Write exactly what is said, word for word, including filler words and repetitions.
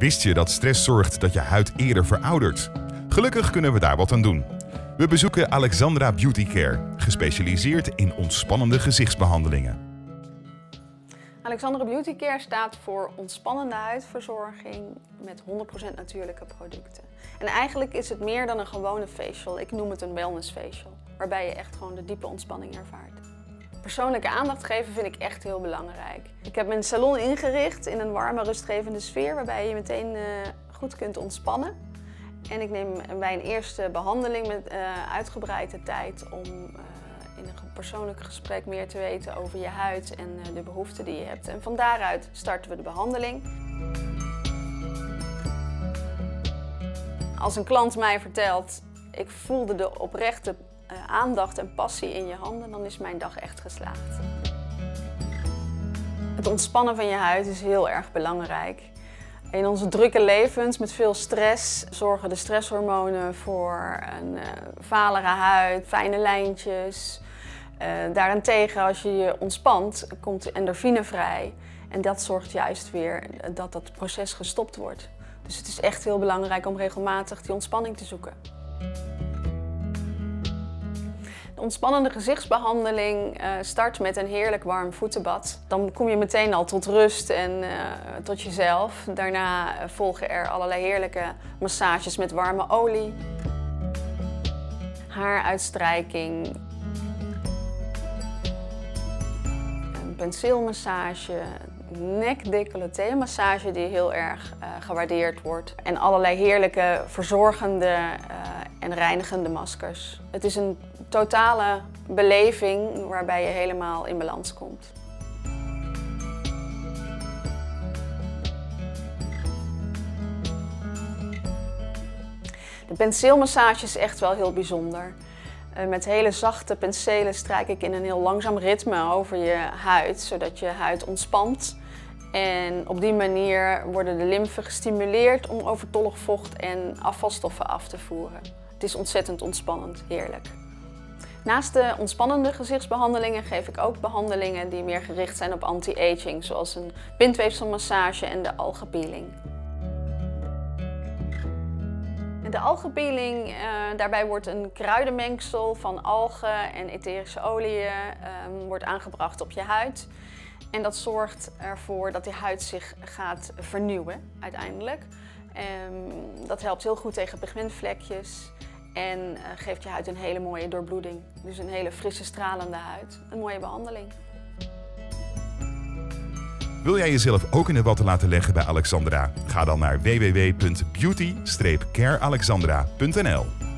Wist je dat stress zorgt dat je huid eerder veroudert? Gelukkig kunnen we daar wat aan doen. We bezoeken Alexandra Beauty Care, gespecialiseerd in ontspannende gezichtsbehandelingen. Alexandra Beauty Care staat voor ontspannende huidverzorging met honderd procent natuurlijke producten. En eigenlijk is het meer dan een gewone facial. Ik noem het een wellness facial, waarbij je echt gewoon de diepe ontspanning ervaart. Persoonlijke aandacht geven vind ik echt heel belangrijk. Ik heb mijn salon ingericht in een warme, rustgevende sfeer waarbij je meteen uh, goed kunt ontspannen. En ik neem bij een eerste behandeling met uh, uitgebreide tijd om uh, in een persoonlijk gesprek meer te weten over je huid en uh, de behoeften die je hebt. En van daaruit starten we de behandeling. Als een klant mij vertelt, ik voelde de oprechte uh, aandacht en passie in je handen, dan is mijn dag echt geslaagd. Het ontspannen van je huid is heel erg belangrijk. In onze drukke levens met veel stress zorgen de stresshormonen voor een uh, valere huid, fijne lijntjes. Uh, daarentegen, als je je ontspant, komt endorfine vrij. En dat zorgt juist weer dat dat proces gestopt wordt. Dus het is echt heel belangrijk om regelmatig die ontspanning te zoeken. De ontspannende gezichtsbehandeling uh, start met een heerlijk warm voetenbad. Dan kom je meteen al tot rust en uh, tot jezelf. Daarna uh, volgen er allerlei heerlijke massages met warme olie. Haaruitstrijking. Een penseelmassage. Nek-decolleté massage die heel erg uh, gewaardeerd wordt. En allerlei heerlijke verzorgende uh, en reinigende maskers. Het is een totale beleving waarbij je helemaal in balans komt. De penseelmassage is echt wel heel bijzonder. Uh, met hele zachte penselen strijk ik in een heel langzaam ritme over je huid, zodat je huid ontspant. En op die manier worden de lymfen gestimuleerd om overtollig vocht en afvalstoffen af te voeren. Het is ontzettend ontspannend, heerlijk. Naast de ontspannende gezichtsbehandelingen geef ik ook behandelingen die meer gericht zijn op anti-aging, zoals een bindweefselmassage en de algenpeeling. De algenpeeling, uh, daarbij wordt een kruidenmengsel van algen en etherische oliën um, wordt aangebracht op je huid. En dat zorgt ervoor dat die huid zich gaat vernieuwen uiteindelijk. Um, dat helpt heel goed tegen pigmentvlekjes en uh, geeft je huid een hele mooie doorbloeding. Dus een hele frisse, stralende huid. Een mooie behandeling. Wil jij jezelf ook in de watten laten leggen bij Alexandra? Ga dan naar w w w punt beauty dash care alexandra punt n l.